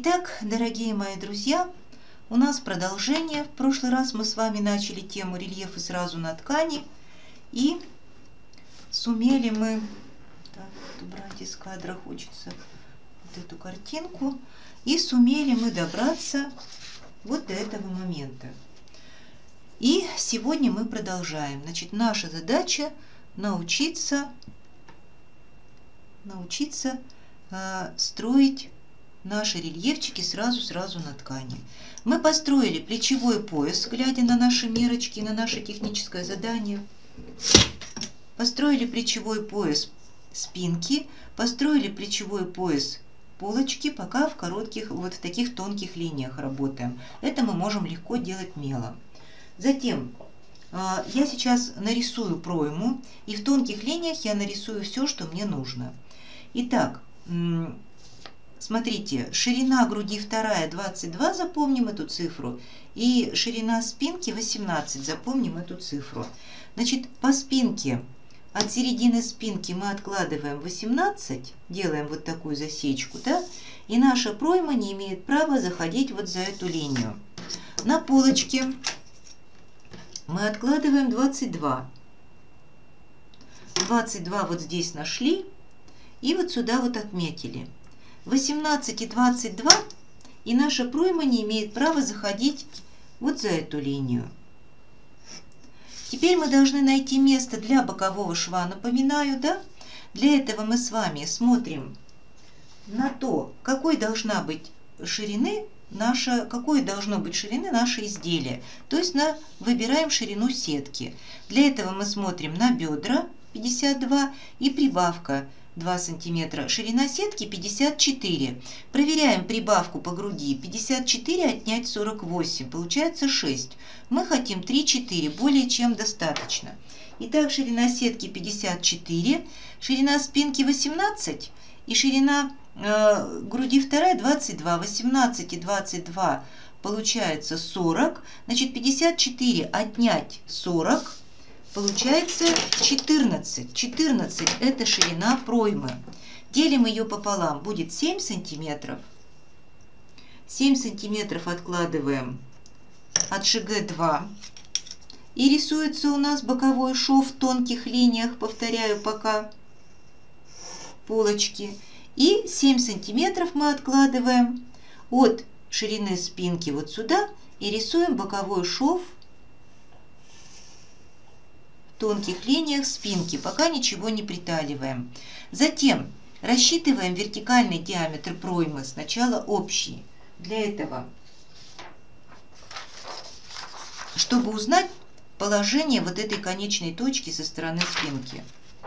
Итак, дорогие мои друзья, у нас продолжение. В прошлый раз мы с вами начали тему рельефы сразу на ткани. И сумели мы... Так, убрать из кадра хочется вот эту картинку. И сумели мы добраться вот до этого момента. И сегодня мы продолжаем. Значит, наша задача научиться строить наши рельефчики сразу на ткани. Мы построили плечевой пояс, глядя на наши мерочки, на наше техническое задание. Построили плечевой пояс спинки, построили плечевой пояс полочки, пока в коротких, вот в таких тонких линиях работаем. Это мы можем легко делать мелом. Затем я сейчас нарисую пройму, и в тонких линиях я нарисую все, что мне нужно. Итак, смотрите, ширина груди вторая 22, запомним эту цифру, и ширина спинки 18, запомним эту цифру. Значит, по спинке, от середины спинки мы откладываем 18, делаем вот такую засечку, да, и наша пройма не имеет права заходить вот за эту линию. На полочке мы откладываем 22. 22 вот здесь нашли, и вот сюда вот отметили. 18 и 22, и наша пройма не имеет права заходить вот за эту линию. Теперь мы должны найти место для бокового шва, напоминаю, да? Для этого мы с вами смотрим на то, какой должно быть ширины наше изделие. То есть выбираем ширину сетки. Для этого мы смотрим на бедра 52 и прибавка 2 сантиметра. Ширина сетки 54. Проверяем прибавку по груди. 54 отнять 48. Получается 6. Мы хотим 3-4. Более чем достаточно. Итак, ширина сетки 54. Ширина спинки 18. И ширина груди вторая 22. 18 и 22 получается 40. Значит, 54 отнять 40. Получается 14. 14 – это ширина проймы. Делим ее пополам. Будет 7 сантиметров. 7 сантиметров откладываем от ШГ2. И рисуется у нас боковой шов в тонких линиях. Повторяю пока. Полочки. И 7 сантиметров мы откладываем от ширины спинки вот сюда. И рисуем боковой шов тонких линиях спинки, пока ничего не приталиваем. Затем рассчитываем вертикальный диаметр проймы, сначала общий. Для этого, чтобы узнать положение вот этой конечной точки со стороны спинки.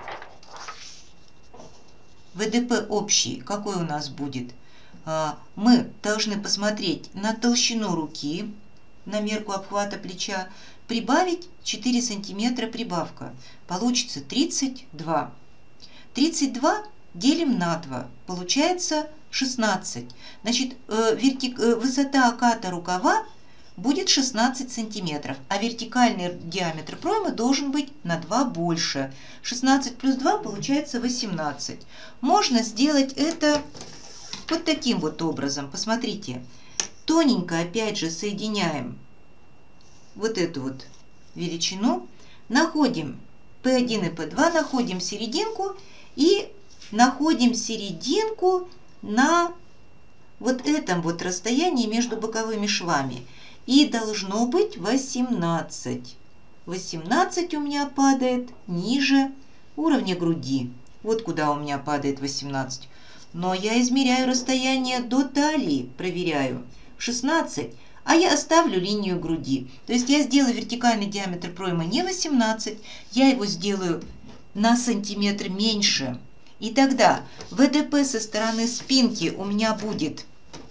ВДП общий, какой у нас будет? Мы должны посмотреть на толщину руки, на мерку обхвата плеча, прибавить 4 сантиметра прибавка. Получится 32. 32 делим на 2. Получается 16. Значит, высота оката рукава будет 16 сантиметров. А вертикальный диаметр проймы должен быть на 2 больше. 16 плюс 2 получается 18. Можно сделать это вот таким вот образом. Посмотрите. Тоненько опять же соединяем вот эту вот величину, находим P1 и P2, находим серединку и находим серединку на вот этом вот расстоянии между боковыми швами. И должно быть 18. 18 у меня падает ниже уровня груди. Вот куда у меня падает 18. Но я измеряю расстояние до талии, проверяю. 16. А я оставлю линию груди. То есть я сделаю вертикальный диаметр проймы не 18, я его сделаю на сантиметр меньше. И тогда ВДП со стороны спинки у меня будет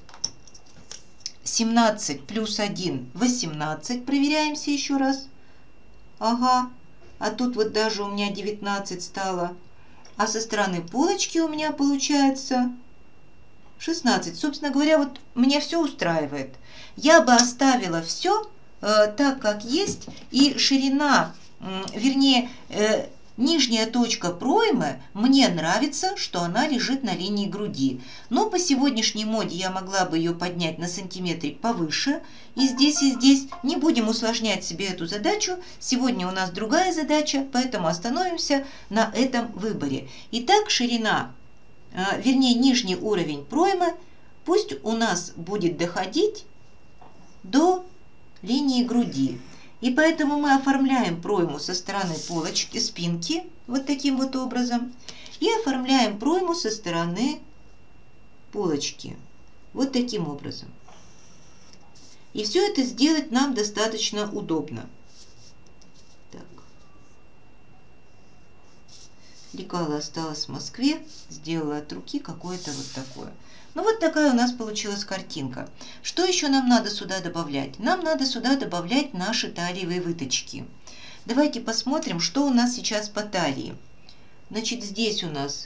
17 плюс 1, 18. Проверяемся еще раз. Ага, а тут вот даже у меня 19 стало. А со стороны полочки у меня получается 16. Собственно говоря, вот меня все устраивает. Я бы оставила все так, как есть, и ширина, вернее, нижняя точка проймы, мне нравится, что она лежит на линии груди. Но по сегодняшней моде я могла бы ее поднять на сантиметрик повыше. И здесь, и здесь. Не будем усложнять себе эту задачу. Сегодня у нас другая задача, поэтому остановимся на этом выборе. Итак, ширина, вернее нижний уровень проймы, пусть у нас будет доходить до линии груди. И поэтому мы оформляем пройму со стороны полочки, спинки, вот таким вот образом. И оформляем пройму со стороны полочки, вот таким образом. И все это сделать нам достаточно удобно. Так. Лекало осталось в Москве, сделала от руки какое-то вот такое. Ну вот такая у нас получилась картинка. Что еще нам надо сюда добавлять? Нам надо сюда добавлять наши талиевые выточки. Давайте посмотрим, что у нас сейчас по талии. Значит, здесь у нас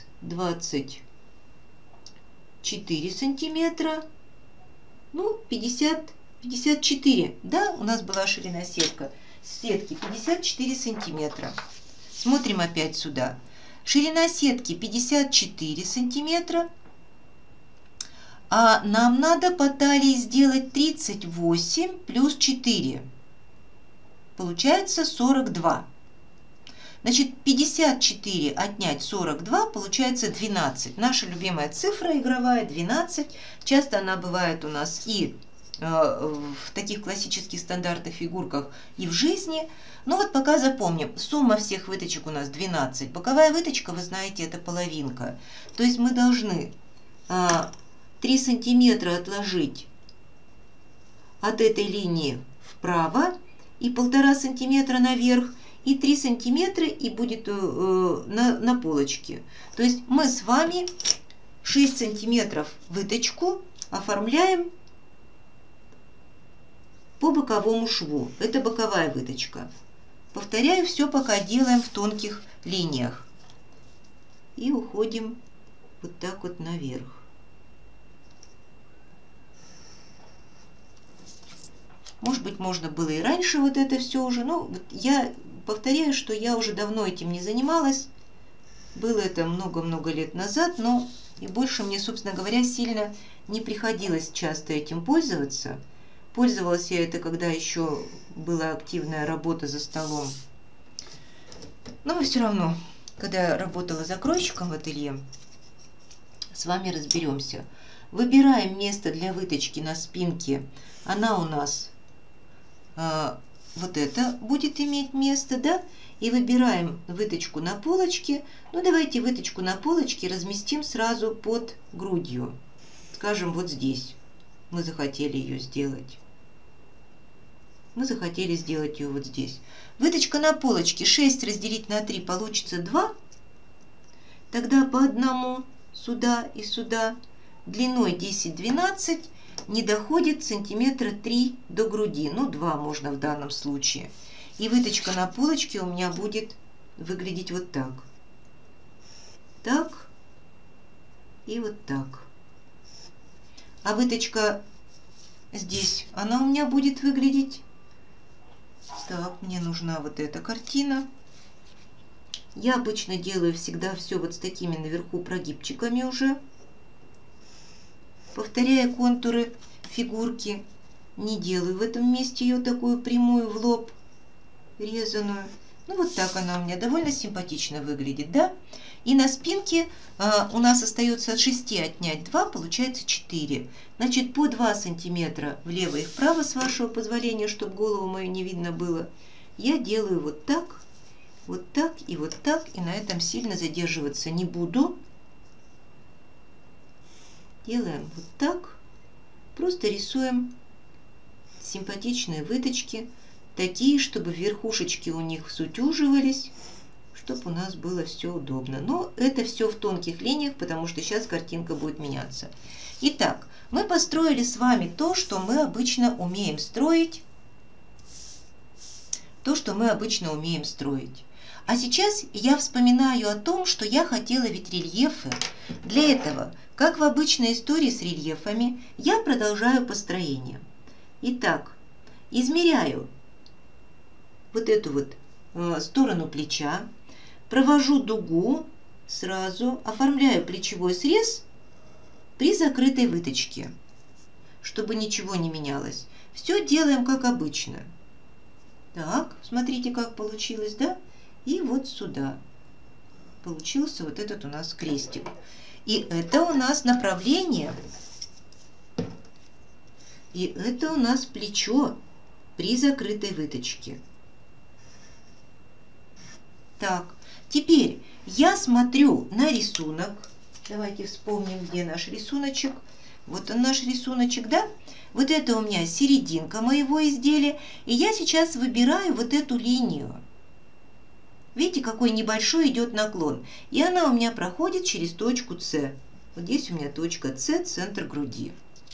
24 сантиметра. Ну, 54. Да, у нас была ширина сетки 54 сантиметра. Смотрим опять сюда. Ширина сетки 54 сантиметра. А нам надо по талии сделать 38 плюс 4. Получается 42. Значит, 54 отнять 42 получается 12. Наша любимая цифра игровая 12. Часто она бывает у нас и в таких классических стандартных фигурках, и в жизни. Ну вот пока запомним, сумма всех выточек у нас 12. Боковая выточка, вы знаете, это половинка. То есть мы должны 3 сантиметра отложить от этой линии вправо и 1,5 сантиметра наверх, и 3 сантиметра и будет на полочке. То есть мы с вами 6 сантиметров выточку оформляем по боковому шву. Это боковая выточка. Повторяю, все пока делаем в тонких линиях. И уходим вот так вот наверх. Может быть, можно было и раньше вот это все уже, но вот я повторяю, что я уже давно этим не занималась. Было это много-много лет назад, но и больше мне, собственно говоря, сильно не приходилось часто этим пользоваться. Пользовалась я это, когда еще была активная работа за столом. Но все равно, когда я работала закройщиком в ателье, с вами разберемся. Выбираем место для выточки на спинке. Она у нас вот это будет иметь место, да? И выбираем выточку на полочке. Ну, давайте выточку на полочке разместим сразу под грудью. Скажем, вот здесь. Мы захотели ее сделать. Мы захотели сделать ее вот здесь. Выточка на полочке 6 разделить на 3 получится 2. Тогда по одному сюда и сюда. Длиной 10-12 не доходит сантиметра 3 до груди. Ну, 2 можно в данном случае. И выточка на полочке у меня будет выглядеть вот так. Так. И вот так. А выточка здесь, она у меня будет выглядеть. Так, мне нужна вот эта картина. Я обычно делаю всегда все вот с такими наверху прогибчиками уже. Повторяя контуры фигурки, не делаю в этом месте ее такую прямую в лоб, резаную. Ну вот так она у меня довольно симпатично выглядит, да? И на спинке у нас остается от 6 отнять 2, получается 4. Значит, по 2 сантиметра влево и вправо, с вашего позволения, чтобы голову мою не видно было, я делаю вот так и вот так. И на этом сильно задерживаться не буду. Делаем вот так. Просто рисуем симпатичные выточки. Такие, чтобы верхушечки у них сутюживались, чтобы у нас было все удобно. Но это все в тонких линиях, потому что сейчас картинка будет меняться. Итак, мы построили с вами то, что мы обычно умеем строить. А сейчас я вспоминаю о том, что я хотела ведь рельефы. Для этого, как в обычной истории с рельефами, я продолжаю построение. Итак, измеряю вот эту вот сторону плеча. провожу дугу, сразу оформляю плечевой срез при закрытой выточке, чтобы ничего не менялось. Все делаем как обычно. Так, смотрите, как получилось, да? И вот сюда получился вот этот у нас крестик. И это у нас направление, и это у нас плечо при закрытой выточке. Так, теперь я смотрю на рисунок. Давайте вспомним, где наш рисуночек. Вот он наш рисуночек, да? Вот это у меня серединка моего изделия. И я сейчас выбираю вот эту линию. Видите, какой небольшой идет наклон. И она у меня проходит через точку С. Вот здесь у меня точка С, центр груди.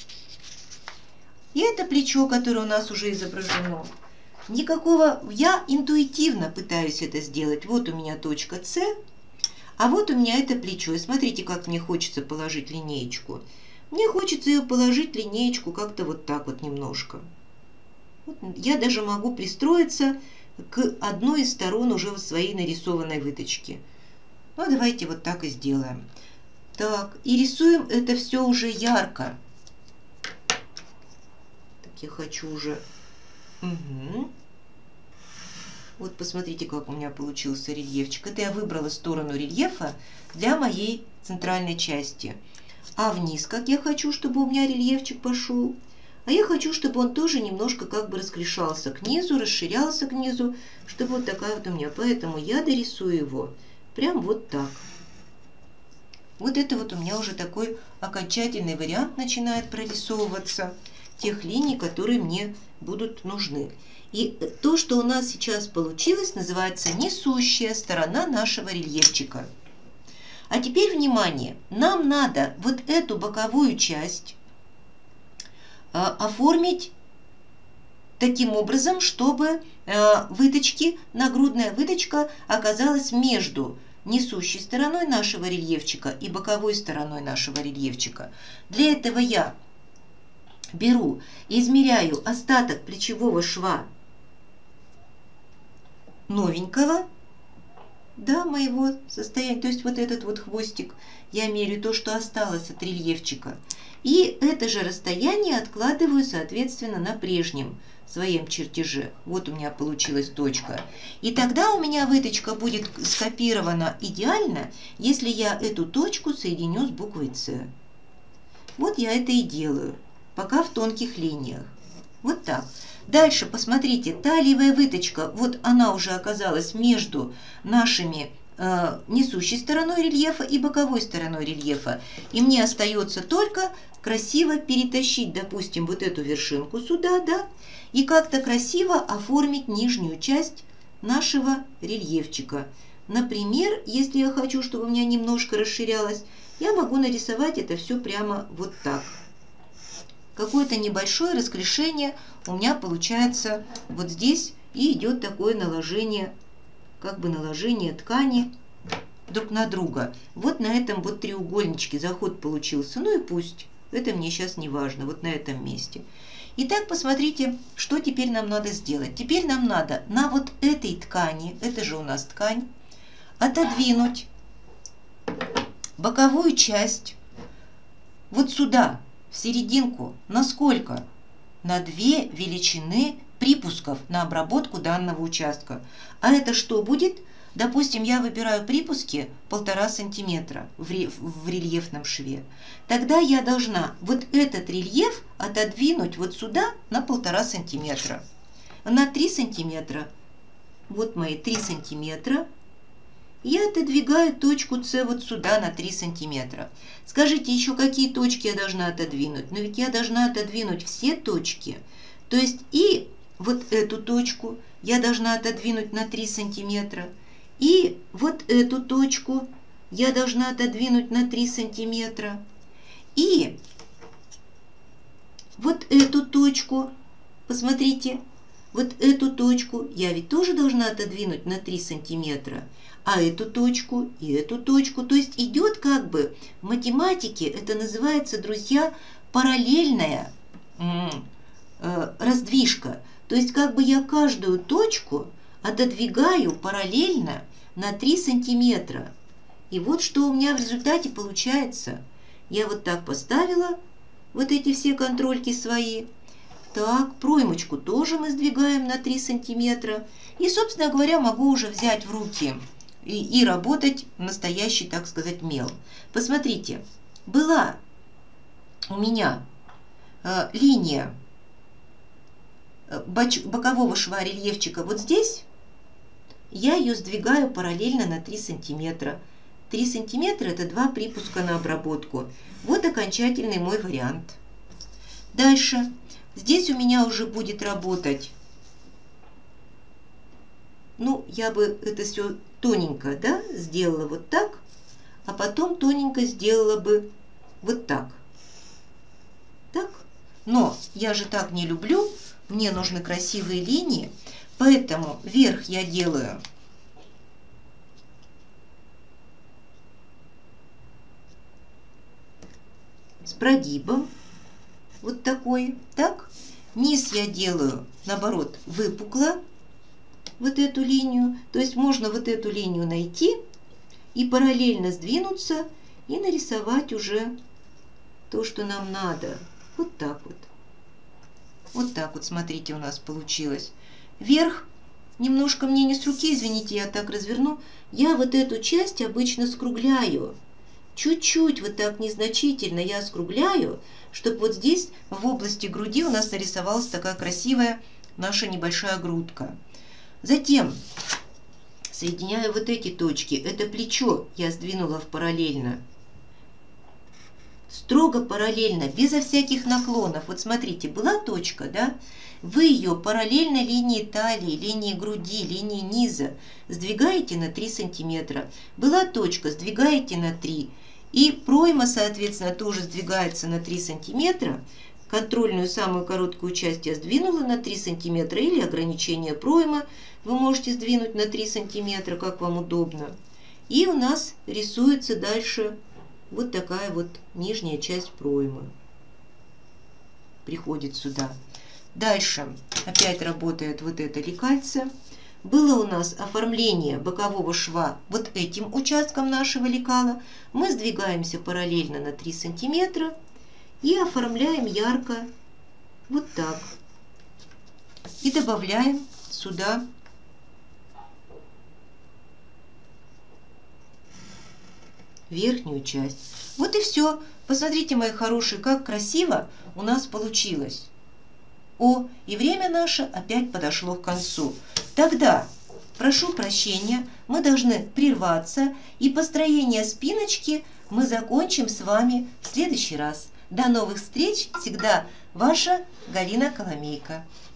И это плечо, которое у нас уже изображено. Никакого... Я интуитивно пытаюсь это сделать. Вот у меня точка С, а вот у меня это плечо. И смотрите, как мне хочется положить линеечку. Мне хочется ее положить, линеечку, как-то вот так вот немножко. Вот я даже могу пристроиться к одной из сторон уже в своей нарисованной выточке. Ну, давайте вот так и сделаем. Так, и рисуем это все уже ярко. Так, я хочу уже... Угу. Вот посмотрите, как у меня получился рельефчик. Это я выбрала сторону рельефа для моей центральной части. А вниз, как я хочу, чтобы у меня рельефчик пошел. А я хочу, чтобы он тоже немножко как бы раскрешался к низу, расширялся к низу, чтобы вот такая вот у меня. Поэтому я дорисую его прям вот так. Вот это вот у меня уже такой окончательный вариант начинает прорисовываться тех линий, которые мне будут нужны. И то, что у нас сейчас получилось, называется несущая сторона нашего рельефчика. А теперь внимание, нам надо вот эту боковую часть оформить таким образом, чтобы выточки, нагрудная выточка оказалась между несущей стороной нашего рельефчика и боковой стороной нашего рельефчика. Для этого я беру и измеряю остаток плечевого шва новенького, да, моего состояния, то есть вот этот вот хвостик, я меряю то, что осталось от рельефчика. И это же расстояние откладываю, соответственно, на прежнем своем чертеже. Вот у меня получилась точка. И тогда у меня выточка будет скопирована идеально, если я эту точку соединю с буквой С. Вот я это и делаю, пока в тонких линиях. Вот так. Дальше, посмотрите, талиевая выточка, вот она уже оказалась между нашими несущей стороной рельефа и боковой стороной рельефа. И мне остается только красиво перетащить, допустим, вот эту вершинку сюда, да, и как-то красиво оформить нижнюю часть нашего рельефчика. Например, если я хочу, чтобы у меня немножко расширялось, я могу нарисовать это все прямо вот так. Какое-то небольшое расклешение у меня получается вот здесь, и идет такое наложение, как бы наложение ткани друг на друга. Вот на этом вот треугольничке заход получился, ну и пусть, это мне сейчас не важно, вот на этом месте. Итак, посмотрите, что теперь нам надо сделать. Теперь нам надо на вот этой ткани, это же у нас ткань, отодвинуть боковую часть вот сюда, в серединку. На сколько? На 2 величины припусков на обработку данного участка. А это что будет? Допустим, я выбираю припуски 1,5 сантиметра в рельефном шве. Тогда я должна вот этот рельеф отодвинуть вот сюда на 1,5 сантиметра. На 3 сантиметра. Вот мои 3 сантиметра. Я отодвигаю точку С вот сюда на 3 сантиметра. Скажите, еще какие точки я должна отодвинуть? Но ведь я должна отодвинуть все точки. То есть и вот эту точку я должна отодвинуть на 3 сантиметра. И вот эту точку я должна отодвинуть на 3 сантиметра. И вот эту точку, посмотрите, вот эту точку я ведь тоже должна отодвинуть на 3 сантиметра. А эту точку и эту точку. То есть идет как бы в математике, это называется, друзья, параллельная раздвижка. То есть как бы я каждую точку отодвигаю параллельно на 3 сантиметра. И вот что у меня в результате получается. Я вот так поставила вот эти все контрольки свои. Так, проймочку тоже мы сдвигаем на 3 сантиметра. И, собственно говоря, могу уже взять в руки и работать настоящий, так сказать, мел. Посмотрите, была у меня линия бокового шва рельефчика вот здесь. Я ее сдвигаю параллельно на 3 сантиметра. 3 сантиметра – это 2 припуска на обработку. Вот окончательный мой вариант. Дальше. Здесь у меня уже будет работать, ну, я бы это все тоненько, да, сделала вот так, а потом тоненько сделала бы вот так. Так. Но я же так не люблю, мне нужны красивые линии, поэтому вверх я делаю с прогибом, вот такой, так. Низ я делаю, наоборот, выпукло, вот эту линию. То есть можно вот эту линию найти и параллельно сдвинуться и нарисовать уже то, что нам надо. Вот так вот. Вот так вот, смотрите, у нас получилось. Вверх немножко мне не с руки, извините, я так разверну. Я вот эту часть обычно скругляю. Чуть-чуть, вот так незначительно я скругляю, чтобы вот здесь, в области груди, у нас нарисовалась такая красивая наша небольшая грудка. Затем соединяю вот эти точки. Это плечо я сдвинула в параллельно. Строго параллельно, безо всяких наклонов. Вот смотрите, была точка, да? Вы ее параллельно линии талии, линии груди, линии низа сдвигаете на 3 сантиметра. Была точка, сдвигаете на 3. И пройма, соответственно, тоже сдвигается на 3 сантиметра. Контрольную самую короткую часть я сдвинула на 3 сантиметра. Или ограничение проймы вы можете сдвинуть на 3 сантиметра, как вам удобно. И у нас рисуется дальше вот такая вот нижняя часть проймы. Приходит сюда. Дальше опять работает вот это лекальце. Было у нас оформление бокового шва вот этим участком нашего лекала. Мы сдвигаемся параллельно на 3 сантиметра и оформляем ярко вот так. И добавляем сюда верхнюю часть. Вот и все. Посмотрите, мои хорошие, как красиво у нас получилось. О, и время наше опять подошло к концу. Тогда, прошу прощения, мы должны прерваться, и построение спиночки мы закончим с вами в следующий раз. До новых встреч! Всегда ваша Галина Коломейко.